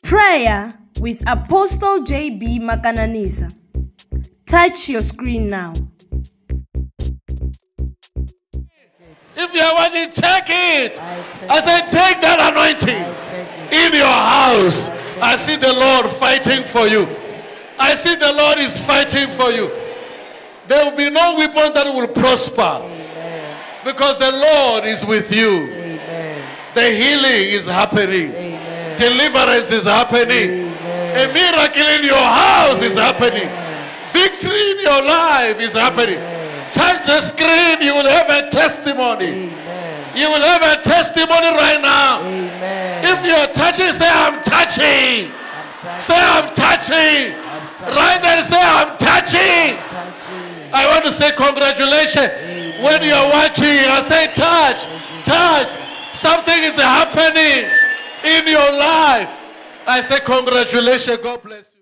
Prayer with Apostle JB Makananisa. Touch your screen now. If you are watching, check it. I said, take that anointing in your house. I see the Lord fighting for you. I see the Lord is fighting for you. There will be no weapon that will prosper. Amen. Because the Lord is with you. Amen. The healing is happening. Amen. Deliverance is happening. Amen. A miracle in your house is happening. Victory in your life is happening. Touch the screen, you will have a testimony. Amen. You will have a testimony right now. Amen. If you're touching, say, I'm touching. Say, I'm touching. Right there, say, I'm touching. I want to say congratulations. Amen. When you're watching, I say, touch. Touch. Something is happening in your life. I say, congratulations. God bless you.